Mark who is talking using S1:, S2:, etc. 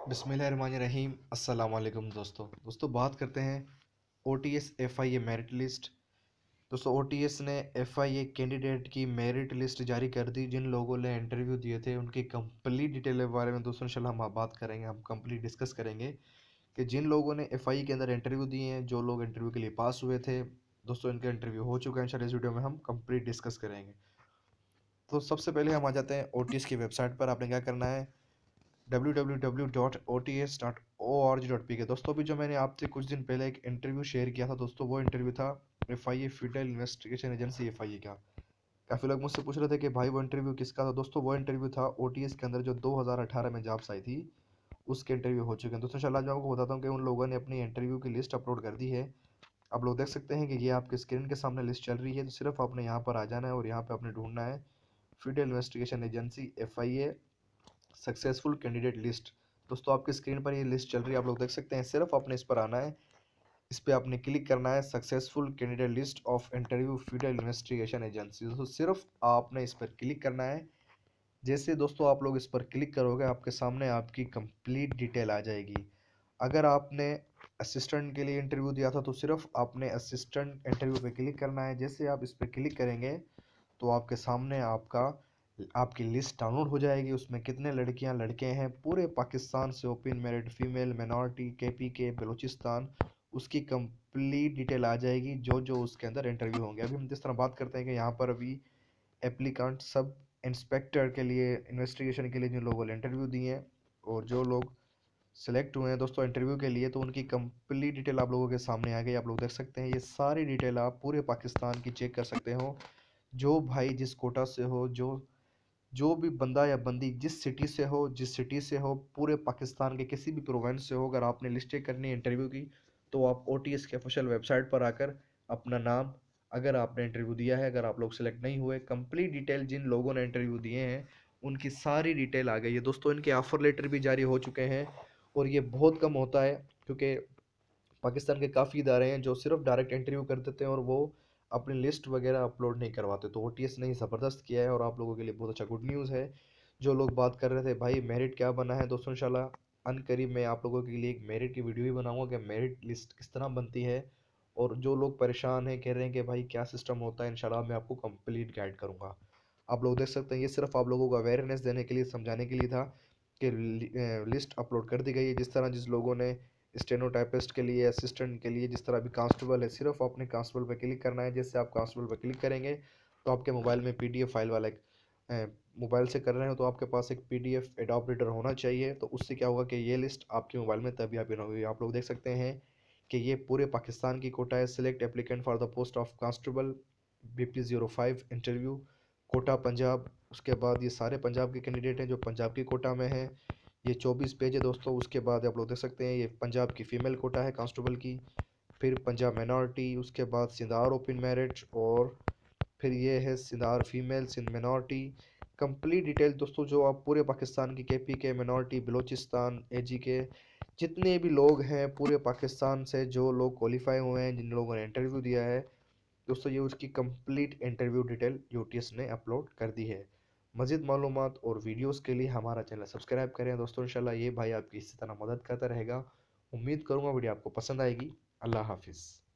S1: बिस्मिल्लाहिर्रहमानिर्रहीम। अस्सलाम वालेकुम दोस्तों बात करते हैं OTS FIA मेरिट लिस्ट। दोस्तों OTS ने FIA कैंडिडेट की मेरिट लिस्ट जारी कर दी। जिन लोगों ने इंटरव्यू दिए थे उनकी कंप्लीट डिटेल के बारे में दोस्तों इंशाल्लाह हम बात करेंगे, हम कंप्लीट डिस्कस करेंगे कि जिन लोगों ने FIA के अंदर इंटरव्यू दिए हैं, जो लोग इंटरव्यू के लिए पास हुए थे दोस्तों, इनका इंटरव्यू हो चुका है। इंशाल्लाह इस वीडियो में हम कंप्लीट डिस्कस करेंगे। तो सबसे पहले हम आ जाते हैं OTS की वेबसाइट पर। आपने क्या करना है, www.ots.org.pk। दोस्तों अभी जो मैंने आपसे कुछ दिन पहले एक इंटरव्यू शेयर किया था दोस्तों, वो इंटरव्यू था FIA federal investigation agency FIA का। काफ़ी लोग मुझसे पूछ रहे थे कि भाई वो इंटरव्यू किसका था। दोस्तों वो इंटरव्यू था OTS के अंदर जो 2018 में जॉब्स आई थी, उसके इंटरव्यू हो चुके हैं। दोस्तों इंशाल्लाह मैं आपको बताता हूँ कि उन लोगों ने अपनी इंटरव्यू की लिस्ट अपलोड कर दी है। आप लोग देख सकते हैं कि ये आपके स्क्रीन के सामने लिस्ट चल रही है। तो सिर्फ आपने यहाँ पर आ जाना है और यहाँ पर आपने ढूंढना है federal investigation agency FIA successful candidate list. दोस्तों आपकी स्क्रीन पर ये लिस्ट चल रही है, आप लोग देख सकते हैं। सिर्फ आपने इस पर आना है, इस पर आपने क्लिक करना है, successful candidate list of interview federal investigation agency. दोस्तों सिर्फ आपने इस पर क्लिक करना है। जैसे दोस्तों आप लोग इस पर क्लिक करोगे, आपके सामने आपकी कंप्लीट डिटेल आ जाएगी। अगर आपने असिस्टेंट के लिए इंटरव्यू दिया था तो सिर्फ आपने असिस्टेंट इंटरव्यू पे क्लिक करना है। जैसे आप इस पर क्लिक करेंगे तो आपके सामने आपकी लिस्ट डाउनलोड हो जाएगी। उसमें कितने लड़कियां लड़के हैं पूरे पाकिस्तान से, open merit, female, minority, KPK, Balochistan, उसकी कंप्लीट डिटेल आ जाएगी, जो जो उसके अंदर इंटरव्यू होंगे। अभी हम जिस तरह बात करते हैं कि यहाँ पर अभी एप्लीकेंट सब इंस्पेक्टर के लिए, इन्वेस्टिगेशन के लिए जिन लोगों ने इंटरव्यू दिए हैं और जो लोग सेलेक्ट हुए हैं दोस्तों इंटरव्यू के लिए, तो उनकी कंप्लीट डिटेल आप लोगों के सामने आ गई। आप लोग देख सकते हैं ये सारी डिटेल आप पूरे पाकिस्तान की चेक कर सकते हो। जो भाई जिस कोटा से हो, जो जो भी बंदा या बंदी जिस सिटी से हो, पूरे पाकिस्तान के किसी भी प्रोविंस से हो, अगर आपने लिस्ट चेक करनी है इंटरव्यू की, तो आप OTS के ऑफिशियल वेबसाइट पर आकर अपना नाम, अगर आपने इंटरव्यू दिया है, अगर आप लोग सेलेक्ट नहीं हुए, कंप्लीट डिटेल जिन लोगों ने इंटरव्यू दिए हैं उनकी सारी डिटेल आ गई है। दोस्तों इनके ऑफर लेटर भी जारी हो चुके हैं और ये बहुत कम होता है, क्योंकि पाकिस्तान के काफ़ी इदारे हैं जो सिर्फ डायरेक्ट इंटरव्यू कर देते हैं और वो अपनी लिस्ट वगैरह अपलोड नहीं करवाते। तो OTS ने ही ज़बरदस्त किया है और आप लोगों के लिए बहुत अच्छा गुड न्यूज़ है। जो लोग बात कर रहे थे भाई मेरिट क्या बना है, दोस्तों इंशाल्लाह अनकरीब मैं आप लोगों के लिए एक मेरिट की वीडियो भी बनाऊंगा कि मेरिट लिस्ट किस तरह बनती है। और जो लोग परेशान हैं, कह रहे हैं कि भाई क्या सिस्टम होता है, इंशाल्लाह मैं आपको कंप्लीट गाइड करूँगा। आप लोग देख सकते हैं ये सिर्फ आप लोगों को अवेयरनेस देने के लिए, समझाने के लिए था कि लिस्ट अपलोड कर दी गई है। जिस तरह जिस लोगों ने स्टेनोटाइपिस्ट के लिए, असिस्टेंट के लिए, जिस तरह अभी कांस्टेबल है, सिर्फ आपने कांस्टेबल पर क्लिक करना है। जैसे आप कांस्टेबल पर क्लिक करेंगे तो आपके मोबाइल में PDF फाइल वाला एक, मोबाइल से कर रहे हो तो आपके पास एक PDF एडोब रीडर होना चाहिए। तो उससे क्या होगा कि ये लिस्ट आपके मोबाइल में तभी आप होगी। आप लोग देख सकते हैं कि ये पूरे पाकिस्तान की कोटा है। Select applicant for the post of constable BP05 interview, quota Punjab. उसके बाद ये सारे पंजाब के कैंडिडेट हैं जो पंजाब की कोटा में हैं। ये 24 पेज है दोस्तों। उसके बाद आप लोग देख सकते हैं ये पंजाब की फ़ीमेल कोटा है कांस्टेबल की, फिर पंजाब मिनॉरिटी, उसके बाद सिंधार ओपन मेरिट, और फिर ये है सिंधार female, Sindh minority. Complete detail दोस्तों जो आप पूरे पाकिस्तान की KPK, मिनॉरिटी, बलूचिस्तान, AGK, जितने भी लोग हैं पूरे पाकिस्तान से, जो लोग क्वालिफाई हुए हैं, जिन लोगों ने इंटरव्यू दिया है दोस्तों, ये उसकी कंप्लीट इंटरव्यू डिटेल OTS ने अपलोड कर दी है। मज़ीद मालूमात और वीडियोस के लिए हमारा चैनल सब्सक्राइब करें दोस्तों। इंशाल्लाह ये भाई आपकी इसी तरह मदद करता रहेगा। उम्मीद करूँगा वीडियो आपको पसंद आएगी। अल्लाह हाफिज़।